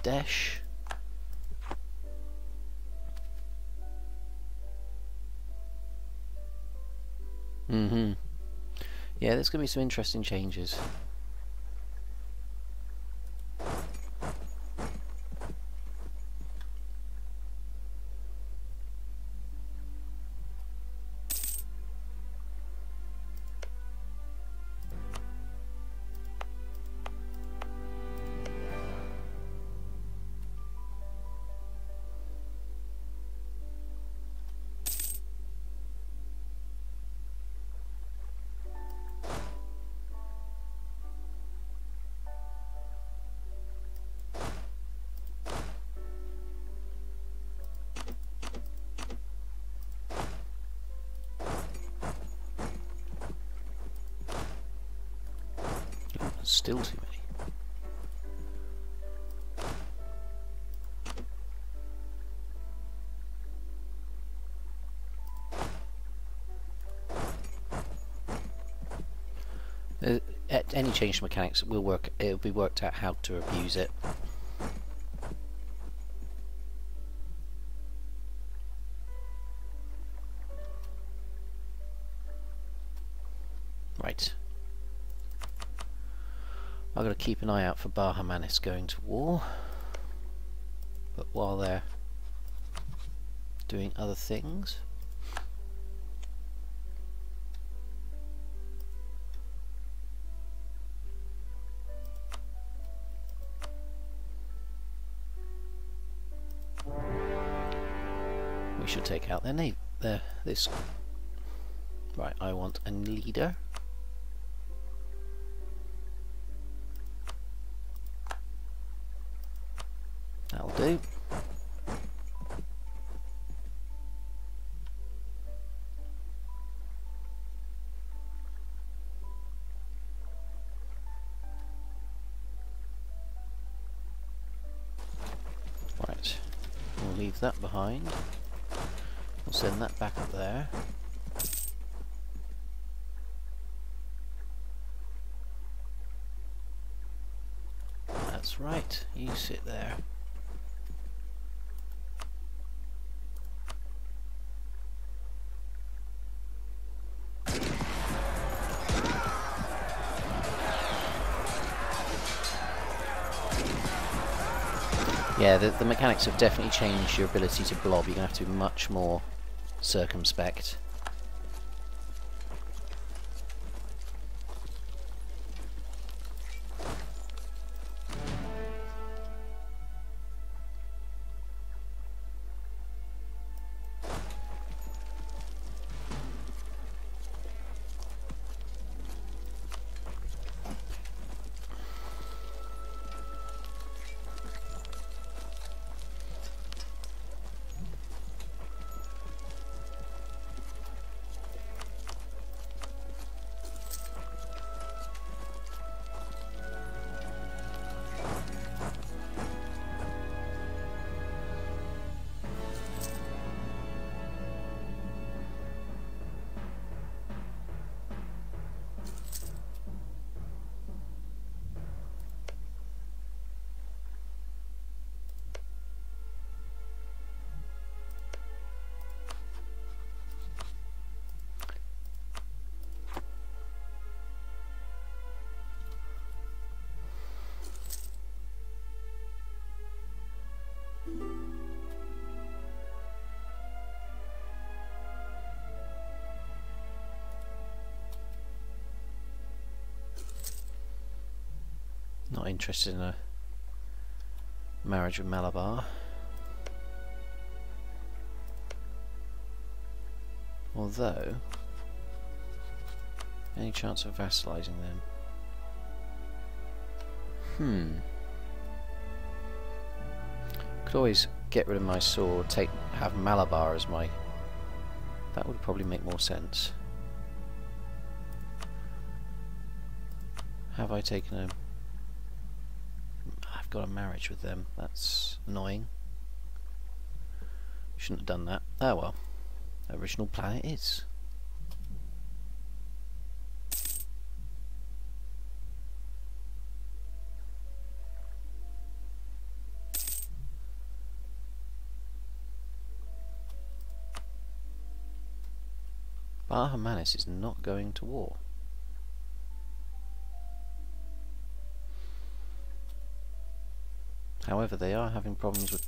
dash. Yeah, there's going to be some interesting changes. Still too many. Any change to mechanics will work. It'll be worked out how to abuse it. Right. I've got to keep an eye out for Bahamanis going to war, but while they're doing other things, we should take out their navy. This. Right, I want a leader. That'll do. Right, we'll leave that behind. We'll send that back up there. That's right, you sit there. Yeah, the mechanics have definitely changed your ability to blob. You're going to have to be much more circumspect. Not interested in a marriage with Malabar. Although, any chance of vassalizing them? Could always get rid of my sword, have Malabar as my... That would probably make more sense. Have I taken a... I've got a marriage with them. That's annoying. Shouldn't have done that. Oh well. Original plan it is. Bahamanis is not going to war. However, they are having problems with...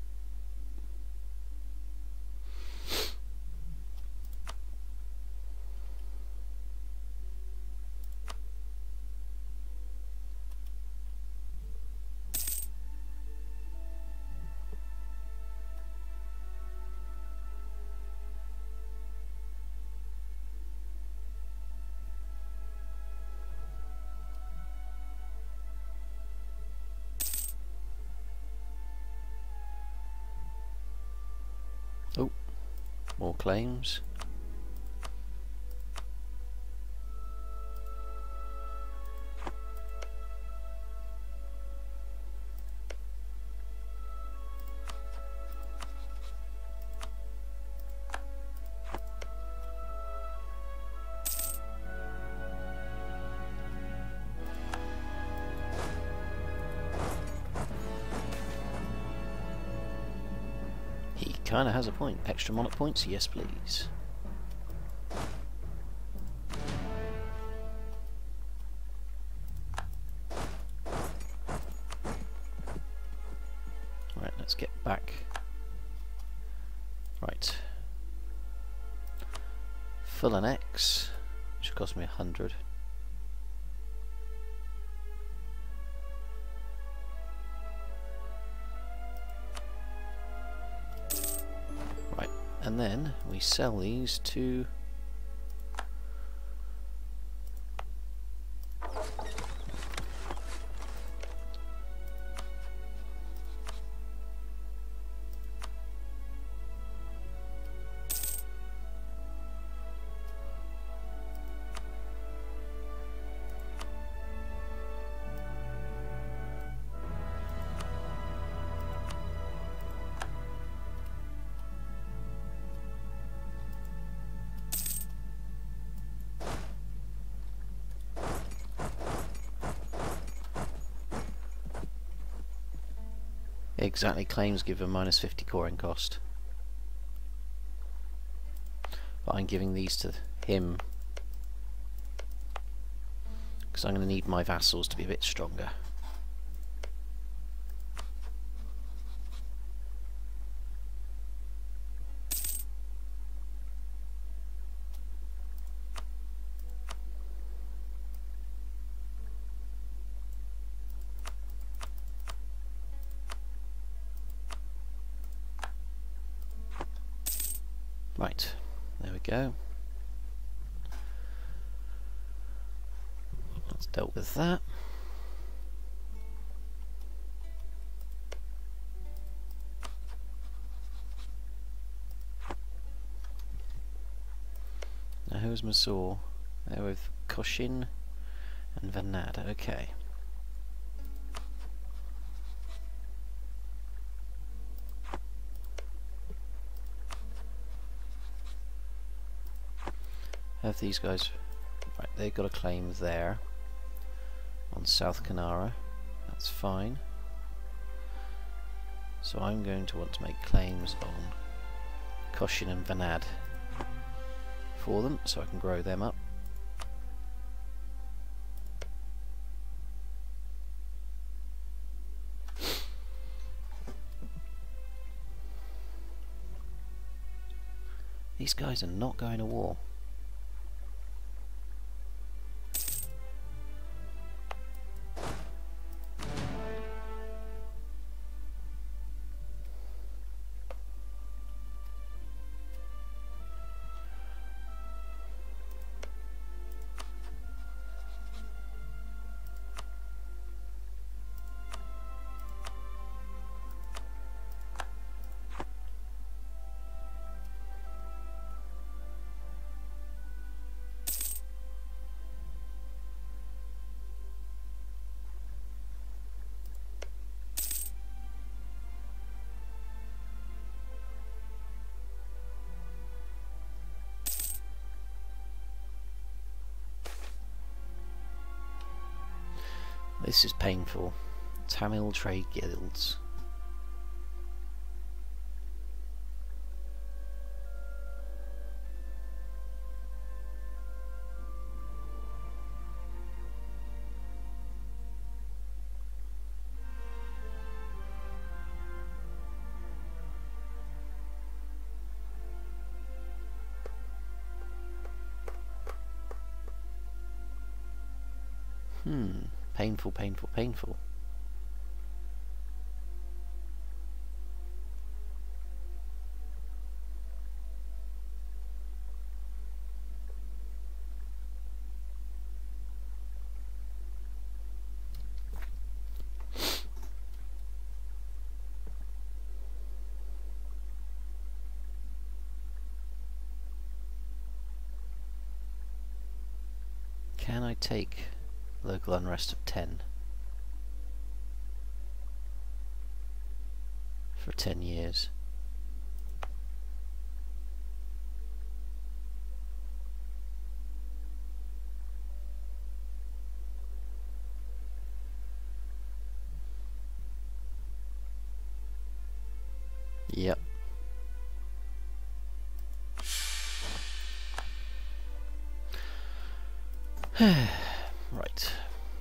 Oh, more claims. He kinda has a point. Extra monarch points? Yes, please. Right, let's get back. Right. Full annex, which cost me 100. Right, and then we sell these to exactly. Claims give a minus 50 coring cost, but I'm giving these to him because I'm going to need my vassals to be a bit stronger. Right, there we go. Let's dealt with that. Now who's Mazur? They're with Koshin and Vanad. Okay. Have these guys... Right, they've got a claim there on South Kanara. That's fine. So I'm going to want to make claims on Koshin and Vanad for them, so I can grow them up. These guys are not going to war. This is painful. Tamil trade guilds. Painful, painful, painful. Can I take local unrest of 10 for 10 years? Yep. Right.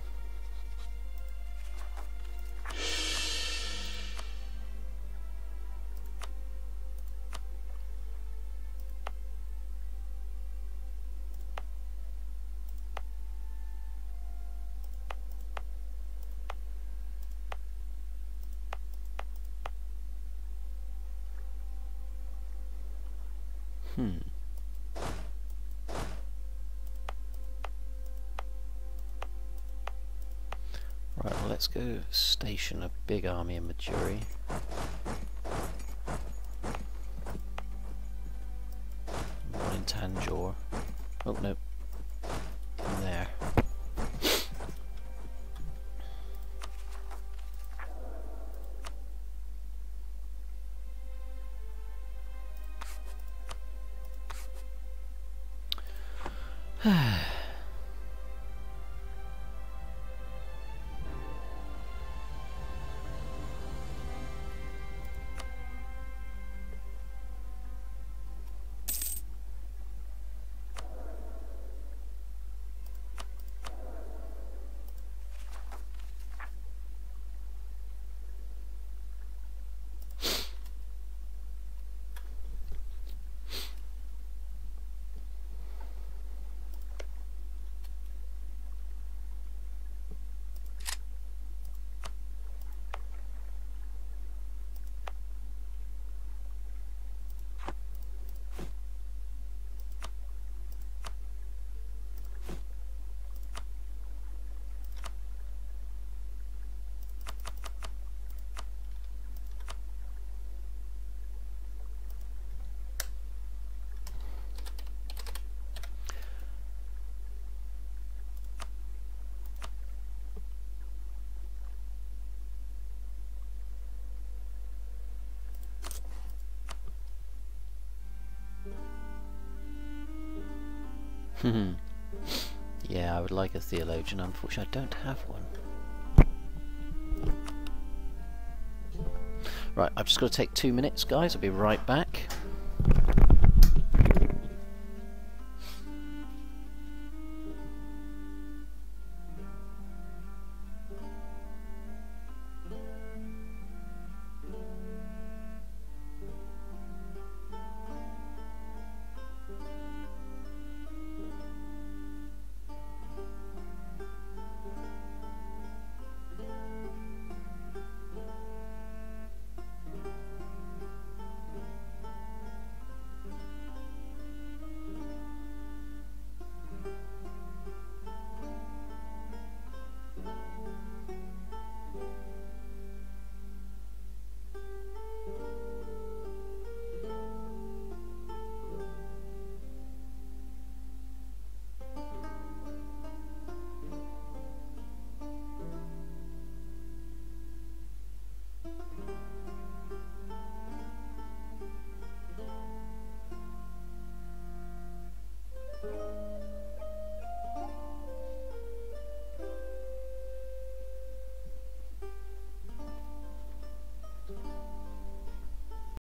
Right, well, let's go station a big army in Majuri. One in Tanjore. Oh, no. In there. Yeah, I would like a theologian. Unfortunately, I don't have one. Right, I've just got to take 2 minutes, guys. I'll be right back.